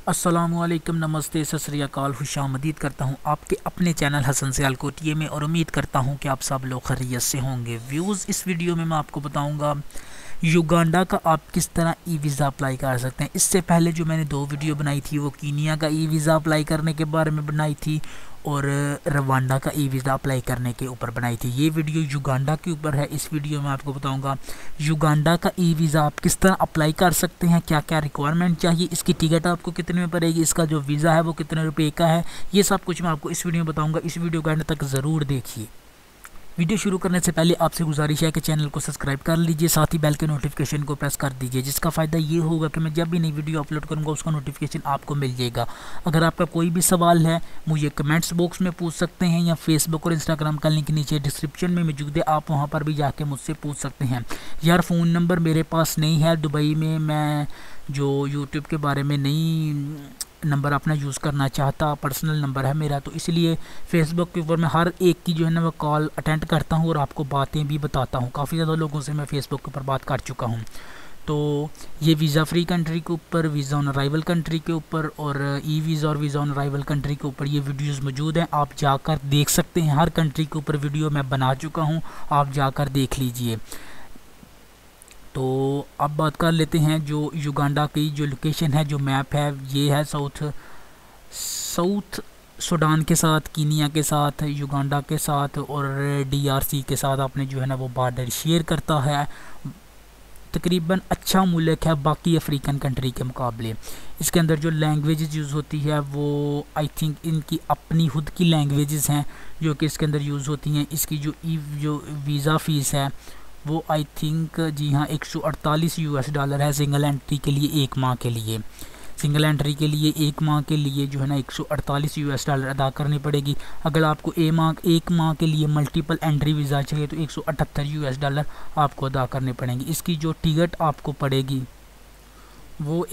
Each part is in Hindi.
अस्सलामुअलैकुम, नमस्ते, सत श्री अकाल, खुशामदीद करता हूँ आपके अपने चैनल हसन सियालकोटिये में और उम्मीद करता हूँ कि आप सब लोग खैरियत से होंगे। व्यूज़, इस वीडियो में मैं आपको बताऊँगा युगांडा का आप किस तरह ई वीज़ा अप्लाई कर सकते हैं। इससे पहले जो मैंने 2 वीडियो बनाई थी वो कीनिया का ई वीज़ा अप्लाई करने के बारे में बनाई थी और रवांडा का ई वीज़ा अप्लाई करने के ऊपर बनाई थी। ये वीडियो युगांडा के ऊपर है। इस वीडियो में आपको बताऊंगा युगांडा का ई वीज़ा आप किस तरह अप्लाई कर सकते हैं, क्या क्या रिक्वायरमेंट चाहिए, इसकी टिकट आपको कितने में पड़ेगी, इसका जो वीज़ा है वो कितने रुपए का है, ये सब कुछ मैं आपको इस वीडियो में बताऊँगा। इस वीडियो को एंड तक ज़रूर देखिए। वीडियो शुरू करने से पहले आपसे गुजारिश है कि चैनल को सब्सक्राइब कर लीजिए, साथ ही बेल के नोटिफिकेशन को प्रेस कर दीजिए, जिसका फ़ायदा ये होगा कि मैं जब भी नई वीडियो अपलोड करूंगा उसका नोटिफिकेशन आपको मिल जाएगा। अगर आपका कोई भी सवाल है मुझे कमेंट्स बॉक्स में पूछ सकते हैं या फेसबुक और इंस्टाग्राम का लिंक नीचे डिस्क्रिप्शन में मौजूद है, आप वहाँ पर भी जाके मुझसे पूछ सकते हैं। यार फ़ोन नंबर मेरे पास नहीं है, दुबई में मैं जो यूट्यूब के बारे में नहीं नंबर अपना यूज़ करना चाहता, पर्सनल नंबर है मेरा, तो इसलिए फेसबुक के ऊपर मैं हर एक की जो है ना वो कॉल अटेंड करता हूँ और आपको बातें भी बताता हूँ। काफ़ी ज़्यादा लोगों से मैं फेसबुक के ऊपर बात कर चुका हूँ। तो ये वीज़ा फ्री कंट्री के ऊपर, वीज़ा ऑन अराइवल कंट्री के ऊपर और ई वीज़ा और वीज़ा ऑन अराइवल कंट्री के ऊपर ये वीडियोस मौजूद हैं, आप जाकर देख सकते हैं। हर कंट्री के ऊपर वीडियो मैं बना चुका हूँ, आप जाकर देख लीजिए। तो अब बात कर लेते हैं जो युगांडा की जो लोकेशन है, जो मैप है, ये है साउथ सूडान के साथ, कीनिया के साथ, युगांडा के साथ और डीआरसी के साथ आपने जो है ना वो बॉर्डर शेयर करता है। तकरीबन अच्छा मुल्क है बाकी अफ्रीकन कंट्री के मुकाबले। इसके अंदर जो लैंग्वेजेस यूज़ होती है वो आई थिंक इनकी अपनी खुद की लैंग्वेजेस हैं जो कि इसके अंदर यूज़ होती हैं। इसकी जो वीज़ा फ़ीस है वो आई थिंक, जी हाँ, $148 है सिंगल एंट्री के लिए, 1 माह के लिए। सिंगल एंट्री के लिए 1 माह के लिए जो है ना $148 अदा करनी पड़ेगी। अगर आपको 1 माह के लिए मल्टीपल एंट्री वीज़ा चाहिए तो $178 आपको अदा करने पड़ेंगे। इसकी जो टिकट आपको पड़ेगी वो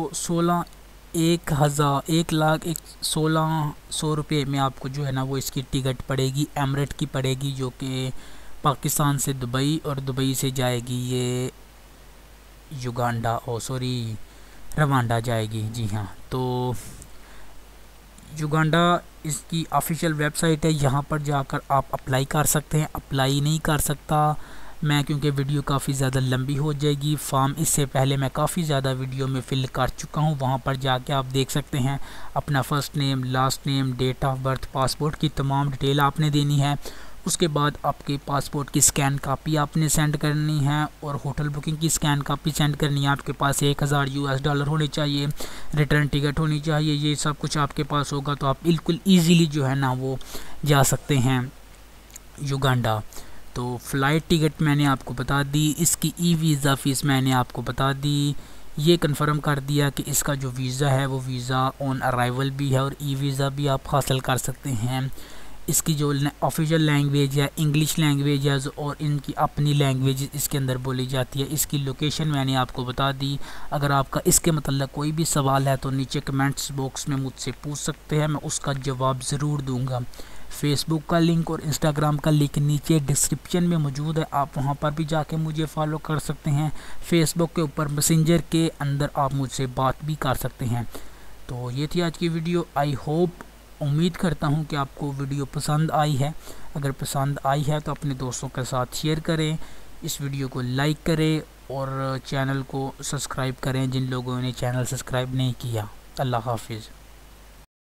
1,16,1,16,100 रुपये में आपको जो है ना वो इसकी टिकट पड़ेगी। एमरेट की पड़ेगी जो कि पाकिस्तान से दुबई और दुबई से जाएगी ये युगांडा, रवांडा जाएगी। जी हाँ, तो युगांडा इसकी ऑफिशियल वेबसाइट है, यहाँ पर जाकर आप अप्लाई कर सकते हैं। अप्लाई नहीं कर सकता मैं क्योंकि वीडियो काफ़ी ज़्यादा लंबी हो जाएगी। फॉर्म इससे पहले मैं काफ़ी ज़्यादा वीडियो में फिल कर चुका हूँ, वहाँ पर जाके आप देख सकते हैं। अपना first name, last name, date of birth, passport की तमाम डिटेल आपने देनी है। उसके बाद आपके पासपोर्ट की स्कैन कापी आपने सेंड करनी है और होटल बुकिंग की स्कैन कापी सेंड करनी है। आपके पास $1,000 होने चाहिए, रिटर्न टिकट होनी चाहिए। ये सब कुछ आपके पास होगा तो आप बिल्कुल ईजीली जो है ना वो जा सकते हैं युगांडा। तो फ़्लाइट टिकट मैंने आपको बता दी, इसकी ई वीज़ा फ़ीस मैंने आपको बता दी। ये कंफर्म कर दिया कि इसका जो वीज़ा है वो वीज़ा ऑन अराइवल भी है और ई वीज़ा भी आप हासिल कर सकते हैं। इसकी जो ऑफिशियल लैंग्वेज है इंग्लिश लैंग्वेज है और इनकी अपनी लैंग्वेज इसके अंदर बोली जाती है। इसकी लोकेशन मैंने आपको बता दी। अगर आपका इसके मतलब कोई भी सवाल है तो नीचे कमेंट्स बॉक्स में मुझसे पूछ सकते हैं, मैं उसका जवाब ज़रूर दूंगा। फेसबुक का लिंक और इंस्टाग्राम का लिंक नीचे डिस्क्रिप्शन में मौजूद है, आप वहां पर भी जाके मुझे फॉलो कर सकते हैं। फेसबुक के ऊपर मैसेंजर के अंदर आप मुझसे बात भी कर सकते हैं। तो ये थी आज की वीडियो। आई होप, उम्मीद करता हूँ कि आपको वीडियो पसंद आई है। अगर पसंद आई है तो अपने दोस्तों के साथ शेयर करें, इस वीडियो को लाइक करें और चैनल को सब्सक्राइब करें जिन लोगों ने चैनल सब्सक्राइब नहीं किया। अल्लाह हाफिज़।